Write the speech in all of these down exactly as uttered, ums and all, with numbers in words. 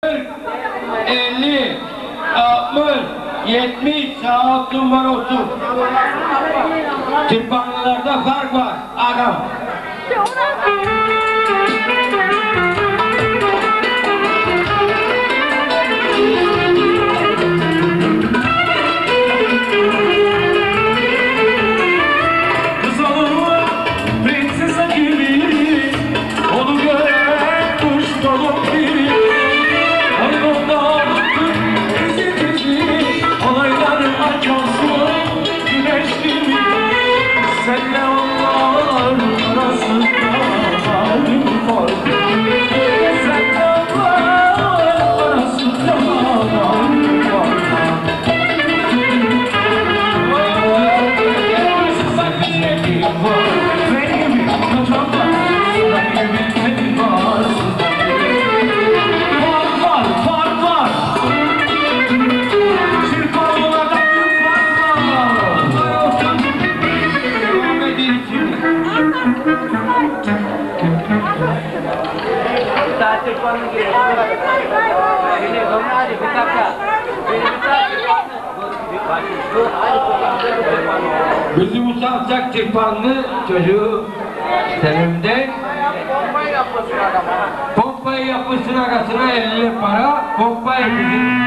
elli, altmış, yetmiş, sağ altın var otuz. Tırpanlılarda fark var. Adam. Bizim usanacak tırpanlı çocuğu Selim'den pompayı yapısın arasına elli para, pompa yapısın.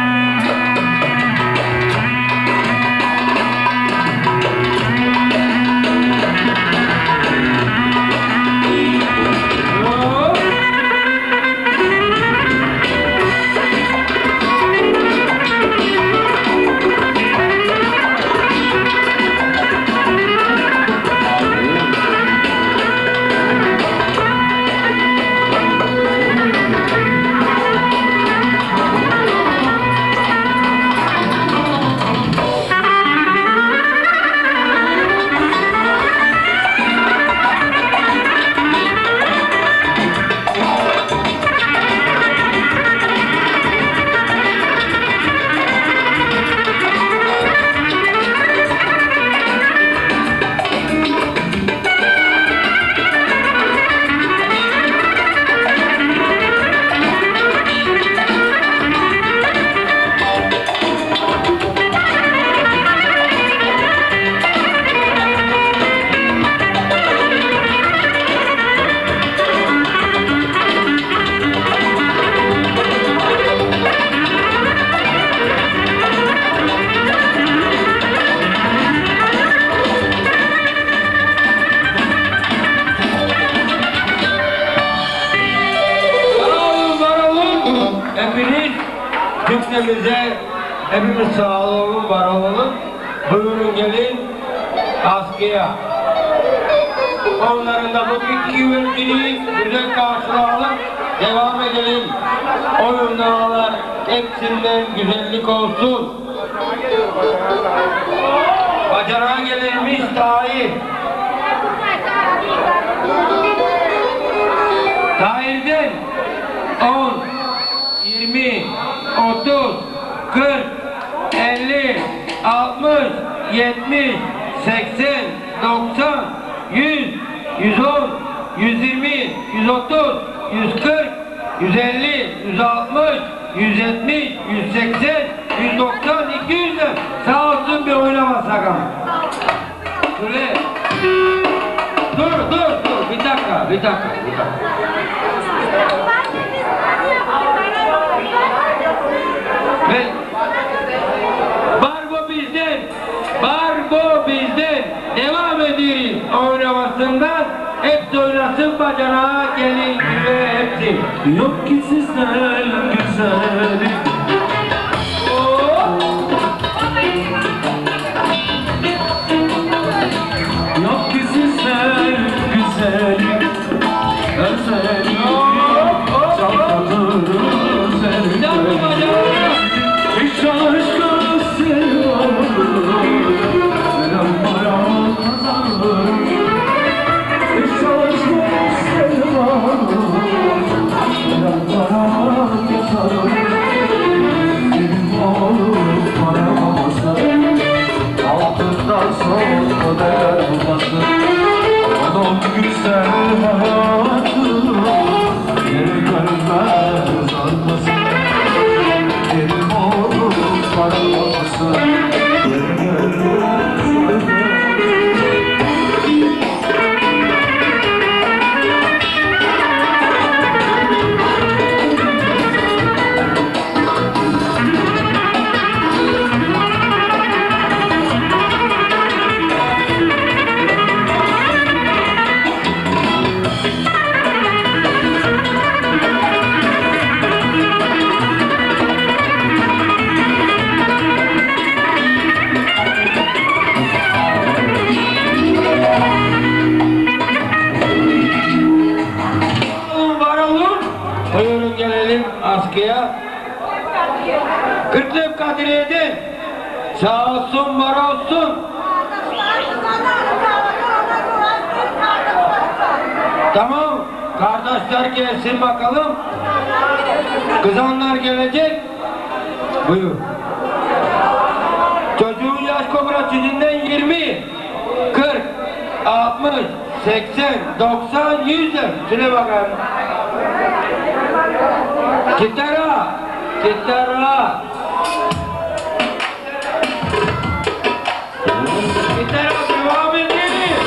Cümlemize hepimiz sağ olalım, var olalım. Buyurun gelin askıya. Onların da bu iki güvenliği güzel karşılayalım. Devam edelim. Oyunlar hepsinden güzellik olsun. Bacanağa gelirmiş Tahir. Tahir'den on, yirmi, otuz, kırk, elli, altmış, yetmiş, seksen, doksan, yüz, yüz on, yüz yirmi, yüz otuz, yüz kırk, yüz elli, yüz altmış, yüz yetmiş, yüz seksen, yüz doksan, iki yüzden sağ olsun bir oynamasak ama. Şöyle. Dur, dur, dur. Bir dakika, bir dakika, bir dakika. Ve Barbo bizden, Barbo bizden devam ederiz oynamasından. Hepsi oynasın bacanağa gelin gibi hepsi. Yok ki sizden güzelim. Yok ki sizden güzelim. Özelim. Çantadır özelim. Hiç aşkı sevmem. Neden para kazanır? Hiç aşkı sevmem. Neden para kazanır? Benim oğlum para babası. Altından son model babası. Onun güzel hayatı. Geri görmez arması. ya. Kırklık Kadriye'den sağ olsun var olsun. Tamam, kardeşler gelsin bakalım. Kızanlar gelecek. Buyur. Çocuğun yaş kooperatifinde yirmi, kırk, altmış, seksen, doksan, yüzler. Şuna bakalım. Gitara, gitara. Gitara devam edin.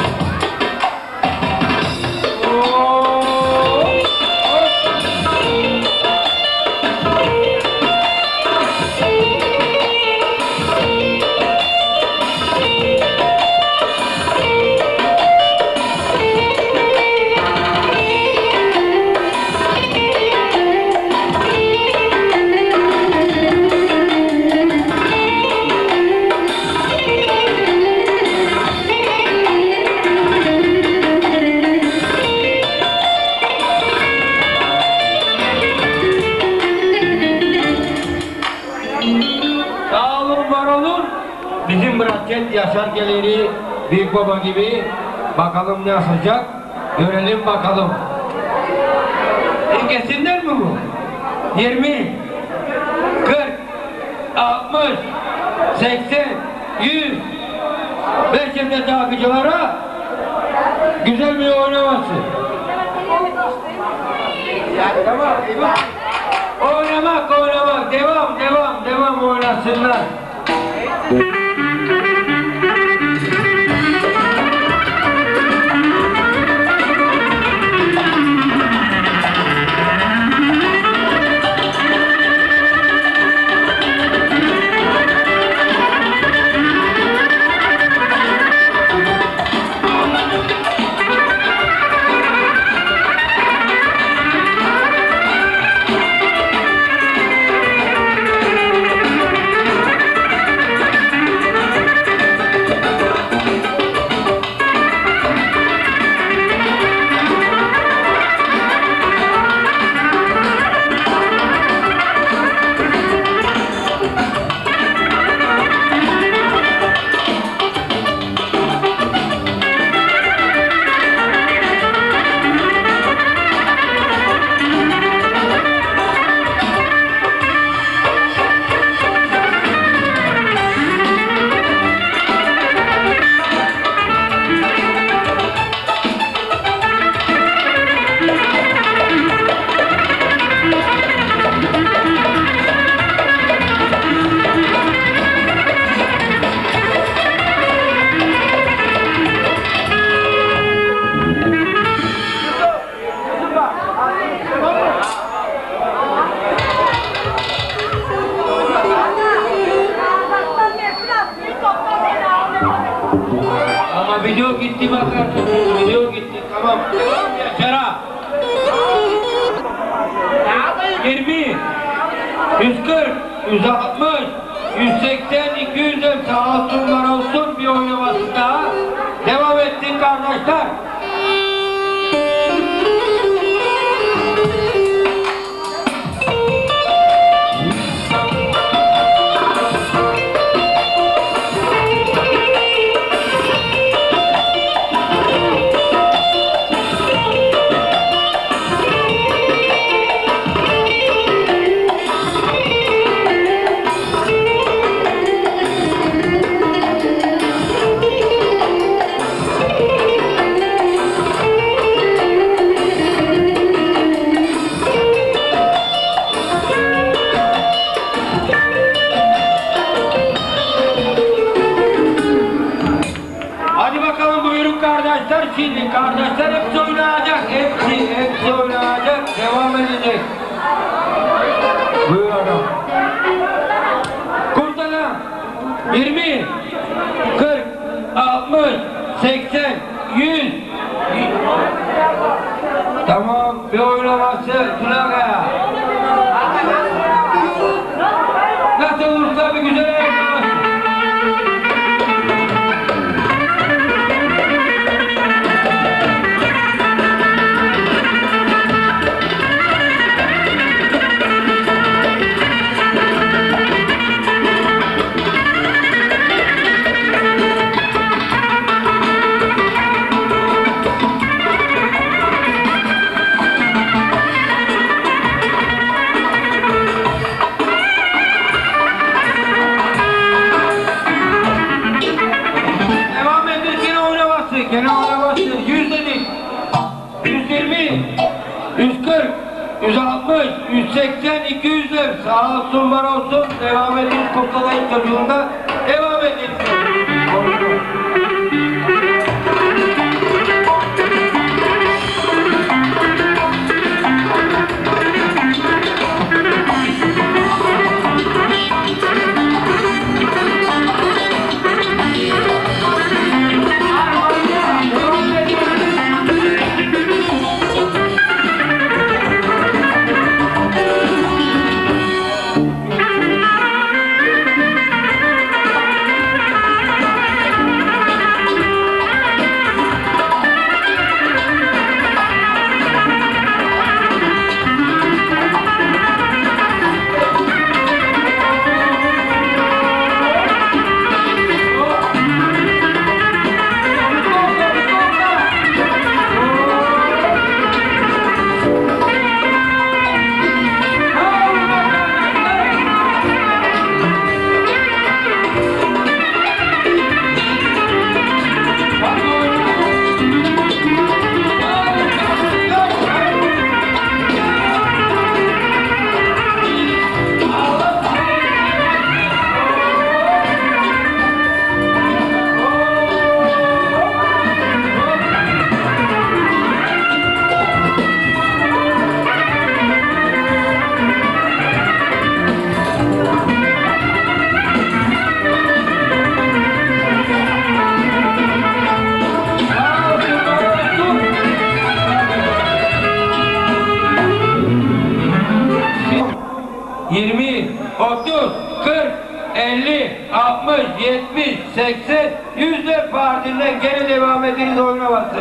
Bizim Bırakket Yaşar Geleri Büyük Baba gibi bakalım ne yapacak, görelim bakalım. İlkesinler mi bu? yirmi, kırk, altmış, seksen, yüz. Ve şimdi takıcılara güzel bir oynaması. Tamam, oynamak, oynamak, devam, devam, devam oynasınlar. Ama video gitti bakarsın, video gitti, tamam. Yaşara. yirmi, yüz kırk, yüz altmış, yüz seksen, iki yüz sağ olsun var olsun bir oynaması daha. Devam etsin kardeşler. Kardeşler şimdi, kardeşler hepsi oynayacak, hepsi, hepsi oynayacak, devam edecek. Buyur adam. Kurtala, yirmi, kırk, altmış, seksen, yüz. Tamam, bir oynaması, Tülakaya. Nasıl olursa bir güzel oynaması. yüz altmış, yüz seksen, iki yüzler. Sağ olsun, var olsun. Devam edin. Kurtalayın çocuğunda. Devam edin. yirmi, otuz, kırk, elli, altmış, yetmiş, seksen, yüzler partinden geri devam ediniz oynaması.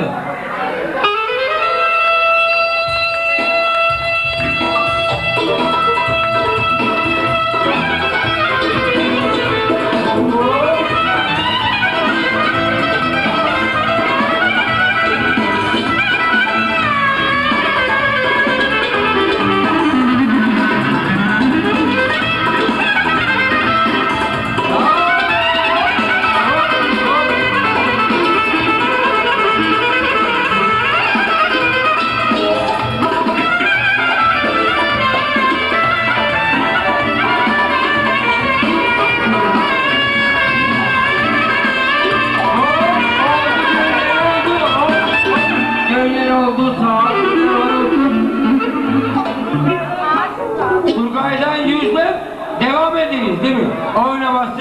Turgay'dan yüzle devam ediniz değil mi? Oynaması.